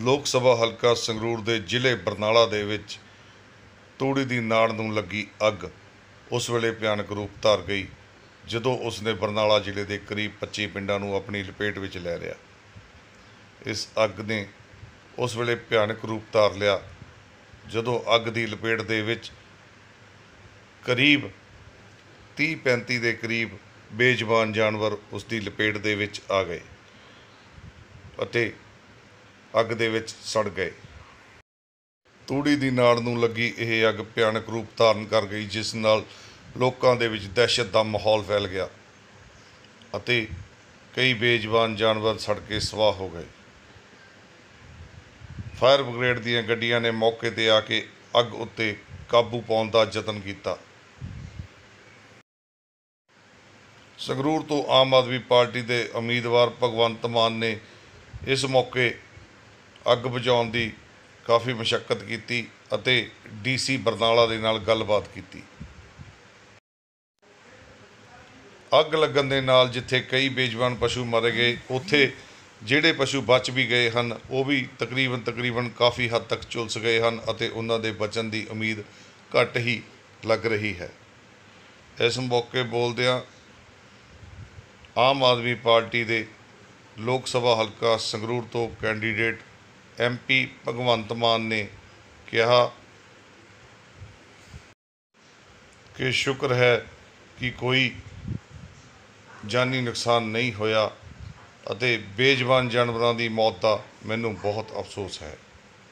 ਲੋਕ ਸਭਾ ਹਲਕਾ ਸੰਗਰੂਰ ਦੇ ਜ਼ਿਲ੍ਹੇ ਬਰਨਾਲਾ ਦੇ ਵਿੱਚ ਤੂੜੀ ਦੀ ਨਾੜ ਨੂੰ ਲੱਗੀ ਅੱਗ ਉਸ ਵੇਲੇ ਭਿਆਨਕ ਰੂਪ ਧਾਰ ਗਈ ਜਦੋਂ ਉਸਨੇ ਬਰਨਾਲਾ ਜ਼ਿਲ੍ਹੇ ਦੇ ਕਰੀਬ 25 ਪਿੰਡਾਂ ਨੂੰ ਆਪਣੀ ਲਪੇਟ ਵਿੱਚ ਲੈ ਲਿਆ। ਇਸ ਅੱਗ ਨੇ ਉਸ ਵੇਲੇ ਭਿਆਨਕ ਰੂਪ ਧਾਰ ਲਿਆ ਜਦੋਂ ਅੱਗ ਦੀ ਲਪੇਟ ਦੇ ਵਿੱਚ ਕਰੀਬ 30-35 ਦੇ ਕਰੀਬ ਬੇਜ਼ੁਬਾਨ ਜਾਨਵਰ ਉਸ ਦੀ ਲਪੇਟ ਦੇ ਵਿੱਚ ਆ ਗਏ ਅਤੇ ਅੱਗ ਦੇ ਵਿੱਚ ਸੜ ਗਏ। ਤੂੜੀ ਦੀ ਨਾੜ ਨੂੰ ਲੱਗੀ ਇਹ ਅੱਗ ਭਿਆਨਕ ਰੂਪ ਧਾਰਨ ਕਰ ਗਈ, ਜਿਸ ਨਾਲ ਲੋਕਾਂ ਦੇ ਵਿੱਚ ਦਹਿਸ਼ਤ ਦਾ ਮਾਹੌਲ ਫੈਲ ਗਿਆ ਅਤੇ ਕਈ ਬੇਜ਼ੁਬਾਨ ਜਾਨਵਰ ਸੜ ਕੇ ਸਵਾਹ ਹੋ ਗਏ। ਫਾਇਰ ਬ੍ਰਿਗੇਡ ਦੀਆਂ ਗੱਡੀਆਂ ਨੇ ਮੌਕੇ 'ਤੇ ਆ ਕੇ ਅੱਗ ਉੱਤੇ ਕਾਬੂ ਪਾਉਣ ਦਾ ਯਤਨ ਕੀਤਾ। ਸੰਗਰੂਰ ਤੋਂ ਆਮ ਆਦਮੀ ਪਾਰਟੀ ਦੇ ਉਮੀਦਵਾਰ ਭਗਵੰਤ ਮਾਨ ਨੇ ਇਸ ਮੌਕੇ ਅੱਗ ਬੁਝਾਉਣ ਦੀ ਕਾਫੀ ਮਸ਼ੱਕਤ ਕੀਤੀ ਅਤੇ ਡੀਸੀ ਬਰਨਾਲਾ ਦੇ ਨਾਲ ਗੱਲਬਾਤ ਕੀਤੀ। ਅੱਗ ਲੱਗਣ ਦੇ ਨਾਲ ਜਿੱਥੇ ਕਈ ਬੇਜ਼ੁਬਾਨ ਪਸ਼ੂ ਮਰ ਗਏ, ਉੱਥੇ ਜਿਹੜੇ ਪਸ਼ੂ ਬਚ ਵੀ ਗਏ ਹਨ ਉਹ ਵੀ ਤਕਰੀਬਨ ਕਾਫੀ ਹੱਦ ਤੱਕ ਝੁਲਸ ਗਏ ਹਨ ਅਤੇ ਉਹਨਾਂ ਦੇ ਬਚਣ ਦੀ ਉਮੀਦ ਘੱਟ ਹੀ ਲੱਗ ਰਹੀ ਹੈ। ਇਸ ਮੌਕੇ ਬੋਲਦਿਆਂ ਆਮ ਆਦਮੀ ਪਾਰਟੀ ਦੇ ਲੋਕ ਸਭਾ ਹਲਕਾ ਸੰਗਰੂਰ ਤੋਂ ਕੈਂਡੀਡੇਟ MP ਭਗਵੰਤ ਮਾਨ ਨੇ ਕਿਹਾ ਕਿ ਸ਼ੁਕਰ ਹੈ ਕਿ ਕੋਈ ਜਾਨੀ ਨੁਕਸਾਨ ਨਹੀਂ ਹੋਇਆ ਅਤੇ ਬੇਜ਼ੁਬਾਨ ਜਾਨਵਰਾਂ ਦੀ ਮੌਤ ਦਾ ਮੈਨੂੰ ਬਹੁਤ ਅਫਸੋਸ ਹੈ।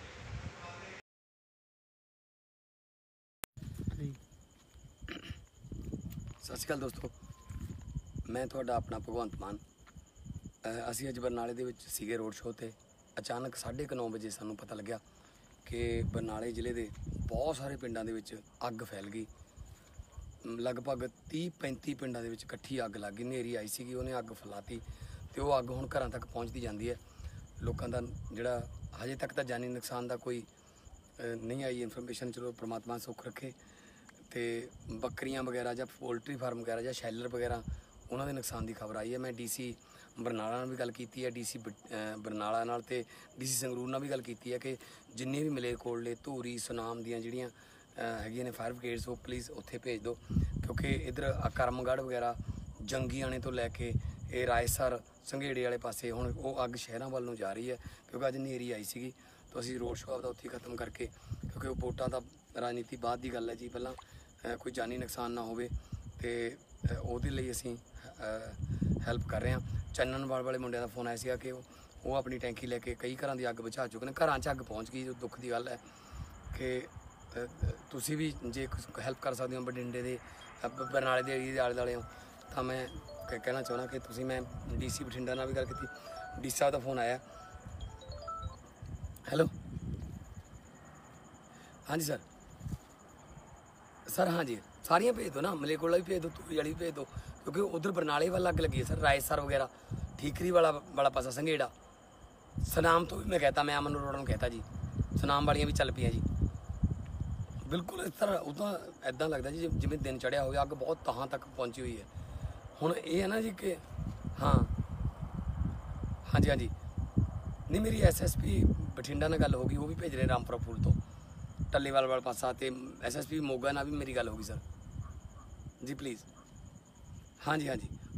ਸਤਿ ਸ਼੍ਰੀ ਅਕਾਲ ਦੋਸਤੋ, ਮੈਂ ਤੁਹਾਡਾ ਆਪਣਾ ਭਗਵੰਤ ਮਾਨ। ਅਸੀਂ ਅੱਜ ਬਰਨਾਲੇ ਦੇ ਵਿੱਚ ਸੀਗੇ ਰੋਡ ਸ਼ੋਅ 'ਤੇ। ਅਚਾਨਕ 9:30 ਵਜੇ ਸਾਨੂੰ ਪਤਾ ਲੱਗਿਆ ਕਿ ਬਰਨਾਲੇ ਜ਼ਿਲ੍ਹੇ ਦੇ ਬਹੁਤ ਸਾਰੇ ਪਿੰਡਾਂ ਦੇ ਵਿੱਚ ਅੱਗ ਫੈਲ ਗਈ। ਲਗਭਗ 30-35 ਪਿੰਡਾਂ ਦੇ ਵਿੱਚ ਇਕੱਠੀ ਅੱਗ ਲੱਗ ਗਈ। ਹਨੇਰੀ ਆਈ ਸੀਗੀ, ਉਹਨੇ ਅੱਗ ਫੈਲਾਤੀ ਅਤੇ ਉਹ ਅੱਗ ਹੁਣ ਘਰਾਂ ਤੱਕ ਪਹੁੰਚਦੀ ਜਾਂਦੀ ਹੈ। ਲੋਕਾਂ ਦਾ ਜਿਹੜਾ ਹਜੇ ਤੱਕ ਤਾਂ ਜਾਨੀ ਨੁਕਸਾਨ ਦਾ ਕੋਈ ਨਹੀਂ ਆਈ ਇਨਫੋਰਮੇਸ਼ਨ, ਚਲੋ ਪ੍ਰਮਾਤਮਾ ਸੁੱਖ ਰੱਖੇ। ਅਤੇ ਬੱਕਰੀਆਂ ਵਗੈਰਾ ਜਾਂ ਪੋਲਟਰੀ ਫਾਰਮ ਵਗੈਰਾ ਜਾਂ ਸ਼ੈਲਰ ਵਗੈਰਾ ਉਹਨਾਂ ਦੇ ਨੁਕਸਾਨ ਦੀ ਖਬਰ ਆਈ ਹੈ। ਮੈਂ DC ਬਰਨਾਲਾ ਨਾਲ ਵੀ ਗੱਲ ਕੀਤੀ ਹੈ, DC ਬਰਨਾਲਾ ਨਾਲ ਅਤੇ DC ਸੰਗਰੂਰ ਨਾਲ ਵੀ ਗੱਲ ਕੀਤੀ ਹੈ ਕਿ ਜਿੰਨੇ ਵੀ ਮਲੇਰਕੋਟਲੇ, ਧੂਰੀ, ਸੁਨਾਮ ਦੀਆਂ ਜਿਹੜੀਆਂ ਹੈਗੀਆਂ ਨੇ ਫਾਇਰ ਬ੍ਰਿਗੇਡਸ, ਉਹ ਪਲੀਜ਼ ਉੱਥੇ ਭੇਜ ਦਿਓ, ਕਿਉਂਕਿ ਇੱਧਰ ਕਰਮਗੜ੍ਹ ਵਗੈਰਾ, ਜੰਗੀਆਣੇ ਤੋਂ ਲੈ ਕੇ ਇਹ ਰਾਏਸਰ, ਸੰਘੇੜੇ ਵਾਲੇ ਪਾਸੇ ਹੁਣ ਉਹ ਅੱਗ ਸ਼ਹਿਰਾਂ ਵੱਲ ਨੂੰ ਜਾ ਰਹੀ ਹੈ, ਕਿਉਂਕਿ ਅੱਜ ਹਨੇਰੀ ਆਈ ਸੀਗੀ। ਤਾਂ ਅਸੀਂ ਰੋਡ ਸ਼ੋਅ ਆਪਦਾ ਉੱਥੇ ਖਤਮ ਕਰਕੇ, ਕਿਉਂਕਿ ਉਹ ਵੋਟਾਂ ਦਾ ਰਾਜਨੀਤੀ ਬਾਅਦ ਦੀ ਗੱਲ ਹੈ ਜੀ, ਪਹਿਲਾਂ ਕੋਈ ਜਾਨੀ ਨੁਕਸਾਨ ਨਾ ਹੋਵੇ ਅਤੇ ਉਹਦੇ ਲਈ ਅਸੀਂ ਹੈਲਪ ਕਰ ਰਹੇ ਹਾਂ। ਚੰਨਣਵਾਲ ਵਾਲੇ ਮੁੰਡਿਆਂ ਦਾ ਫੋਨ ਆਇਆ ਸੀਗਾ ਕਿ ਉਹ ਆਪਣੀ ਟੈਂਕੀ ਲੈ ਕੇ ਕਈ ਘਰਾਂ ਦੀ ਅੱਗ ਬੁਝਾ ਚੁੱਕੇ ਨੇ। ਘਰਾਂ 'ਚ ਅੱਗ ਪਹੁੰਚ ਗਈ। ਜੋ ਦੁੱਖ ਦੀ ਗੱਲ ਹੈ ਕਿ ਤੁਸੀਂ ਵੀ ਜੇ ਹੈਲਪ ਕਰ ਸਕਦੇ ਹੋ ਬਠਿੰਡੇ ਦੇ, ਬਰਨਾਲੇ ਦੇ ਏਰੀਏ ਦੇ ਆਲੇ ਦੁਆਲੇ ਹੋ, ਤਾਂ ਮੈਂ ਕਹਿਣਾ ਚਾਹੁੰਦਾ ਕਿ ਤੁਸੀਂ, ਮੈਂ DC ਬਠਿੰਡਾ ਨਾਲ ਵੀ ਗੱਲ ਕੀਤੀ, DC ਸਾਹਿਬ ਦਾ ਫੋਨ ਆਇਆ। ਹੈਲੋ, ਹਾਂਜੀ ਸਰ ਹਾਂਜੀ ਸਾਰੀਆਂ ਭੇਜ ਦਿਓ ਨਾ, ਮਲੇਰਕੋਟਲਾ ਵੀ ਭੇਜ ਦਿਓ, ਧੂਰੀ ਵਾਲੀ ਵੀ ਭੇਜ ਦਿਓ, ਕਿਉਂਕਿ ਉੱਧਰ ਬਰਨਾਲੇ ਵੱਲ ਅੱਗ ਲੱਗੀ ਹੈ ਸਰ। ਰਾਏਸਰ ਵਗੈਰਾ, ਠੀਕਰੀ ਵਾਲਾ ਪਾਸਾ, ਸੰਘੇੜਾ, ਸੁਨਾਮ ਤੋਂ ਵੀ ਮੈਂ ਕਹਿਤਾ, ਮੈਂ ਅਮਨ ਅਰੋੜਾ ਨੂੰ ਕਹਿਤਾ ਜੀ, ਸੁਨਾਮ ਵਾਲੀਆਂ ਵੀ ਚੱਲ ਪਈਆਂ ਜੀ। ਬਿਲਕੁਲ ਇਸ ਤਰ੍ਹਾਂ ਉਹ ਤਾਂ ਇੱਦਾਂ ਲੱਗਦਾ ਜੀ ਜਿਵੇਂ ਦਿਨ ਚੜ੍ਹਿਆ ਹੋਵੇ। ਅੱਗ ਬਹੁਤ ਤਹਾਂ ਤੱਕ ਪਹੁੰਚੀ ਹੋਈ ਹੈ। ਹੁਣ ਇਹ ਹੈ ਨਾ ਜੀ ਕਿ ਹਾਂਜੀ ਨਹੀਂ, ਮੇਰੀ SSP ਬਠਿੰਡਾ ਨਾਲ ਗੱਲ ਹੋ ਗਈ, ਉਹ ਵੀ ਭੇਜ ਰਹੇ ਰਾਮਪੁਰਾ ਫੂਲ ਤੋਂ, ਟੱਲੇਵਾਲ ਵਾਲਾ ਪਾਸਾ, ਅਤੇ SSP ਮੋਗਾ ਨਾਲ ਵੀ ਮੇਰੀ ਗੱਲ ਹੋ ਗਈ ਸਰ ਜੀ। ਪਲੀਜ਼ ਹਾਂਜੀ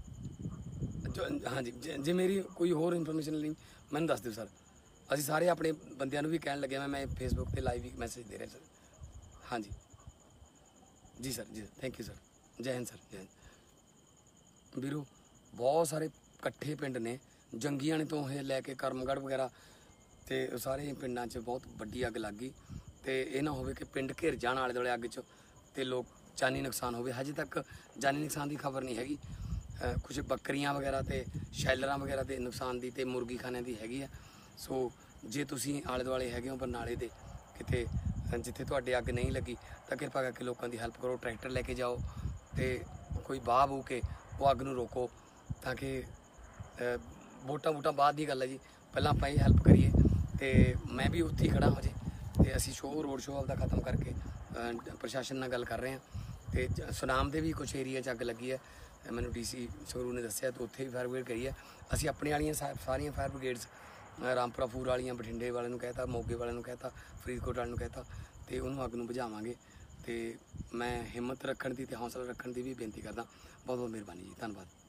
ਜੇ ਮੇਰੀ ਕੋਈ ਹੋਰ ਇਨਫੋਰਮੇਸ਼ਨ ਲਈ ਮੈਨੂੰ ਦੱਸ ਦਿਓ ਸਰ। ਅਸੀਂ ਸਾਰੇ ਆਪਣੇ ਬੰਦਿਆਂ ਨੂੰ ਵੀ ਕਹਿਣ ਲੱਗੇ, ਮੈਂ ਫੇਸਬੁੱਕ 'ਤੇ ਲਾਈਵ ਵੀ ਮੈਸੇਜ ਦੇ ਰਿਹਾ ਸਰ। ਹਾਂਜੀ ਜੀ ਸਰ, ਥੈਂਕ ਯੂ ਸਰ। ਜੈ ਹਿੰਦ ਸਰ, ਜੈ ਹਿੰਦ। ਵੀਰੋ, ਬਹੁਤ ਸਾਰੇ ਇਕੱਠੇ ਪਿੰਡ ਨੇ, ਜੰਗੀਆਣੇ ਤੋਂ ਇਹ ਲੈ ਕੇ ਕਰਮਗੜ੍ਹ ਵਗੈਰਾ, ਅਤੇ ਸਾਰੇ ਪਿੰਡਾਂ 'ਚ ਬਹੁਤ ਵੱਡੀ ਅੱਗ ਲੱਗ ਗਈ। ਅਤੇ ਇਹ ਨਾ ਹੋਵੇ ਕਿ ਪਿੰਡ ਘਿਰ ਜਾਣ ਆਲੇ ਦੁਆਲੇ ਅੱਗ 'ਚ ਅਤੇ ਲੋਕ ਜਾਨੀ ਨੁਕਸਾਨ ਹੋਵੇ। ਹਜੇ ਤੱਕ ਜਾਨੀ ਨੁਕਸਾਨ ਦੀ ਖਬਰ ਨਹੀਂ ਹੈਗੀ। ਕੁਛ ਬੱਕਰੀਆਂ ਵਗੈਰਾ ਅਤੇ ਸ਼ੈਲਰਾਂ ਵਗੈਰਾ ਦੇ ਨੁਕਸਾਨ ਦੀ ਅਤੇ ਮੁਰਗੀ ਖਾਨਿਆਂ ਦੀ ਹੈਗੀ ਆ। ਸੋ ਜੇ ਤੁਸੀਂ ਆਲੇ ਦੁਆਲੇ ਹੈਗੇ ਹੋ ਬਰਨਾਲੇ ਦੇ ਕਿਤੇ ਜਿੱਥੇ ਤੁਹਾਡੇ ਅੱਗ ਨਹੀਂ ਲੱਗੀ, ਤਾਂ ਕਿਰਪਾ ਕਰਕੇ ਲੋਕਾਂ ਦੀ ਹੈਲਪ ਕਰੋ। ਟਰੈਕਟਰ ਲੈ ਕੇ ਜਾਓ ਅਤੇ ਕੋਈ ਬਾਹ ਬੂ ਕੇ ਉਹ ਅੱਗ ਨੂੰ ਰੋਕੋ, ਤਾਂ ਕਿ ਵੋਟਾਂ ਬਾਅਦ ਦੀ ਗੱਲ ਹੈ ਜੀ, ਪਹਿਲਾਂ ਆਪਾਂ ਇਹ ਹੈਲਪ ਕਰੀਏ। ਅਤੇ ਮੈਂ ਵੀ ਉੱਥੇ ਹੀ ਖੜ੍ਹਾ ਹਜੇ, ਅਤੇ ਅਸੀਂ ਰੋਡ ਸ਼ੋਅ ਆਪਦਾ ਖਤਮ ਕਰਕੇ ਪ੍ਰਸ਼ਾਸਨ ਨਾਲ ਗੱਲ ਕਰ ਰਹੇ ਹਾਂ। ਅਤੇ ਸੁਨਾਮ ਦੇ ਵੀ ਕੁਛ ਏਰੀਆ 'ਚ ਅੱਗ ਲੱਗੀ ਹੈ, ਮੈਨੂੰ DC ਸੰਗਰੂਰ ਨੇ ਦੱਸਿਆ, ਅਤੇ ਉੱਥੇ ਵੀ ਫਾਇਰ ਬ੍ਰਿਗੇਡ ਕਰੀ ਹੈ। ਅਸੀਂ ਆਪਣੇ ਵਾਲੀਆਂ ਸਾਰੀਆਂ ਫਾਇਰ ਬ੍ਰਿਗੇਡਸ ਰਾਮਪੁਰਾ ਫੂਲ ਵਾਲੀਆਂ ਬਠਿੰਡੇ ਵਾਲਿਆਂ ਨੂੰ ਕਹਿਤਾ, ਮੋਗੇ ਵਾਲਿਆਂ ਨੂੰ ਕਹਿਤਾ, ਫਰੀਦਕੋਟ ਵਾਲਿਆਂ ਨੂੰ ਕਹਿਤਾ, ਤੇ ਉਹਨੂੰ ਅੱਗ ਨੂੰ ਬੁਝਾਵਾਂਗੇ। ਤੇ ਮੈਂ ਹਿੰਮਤ ਰੱਖਣ ਦੀ ਤੇ ਹੌਸਲਾ ਰੱਖਣ ਦੀ ਵੀ ਬੇਨਤੀ ਕਰਦਾ। ਬਹੁਤ ਬਹੁਤ ਮਿਹਰਬਾਨੀ ਜੀ, ਧੰਨਵਾਦ।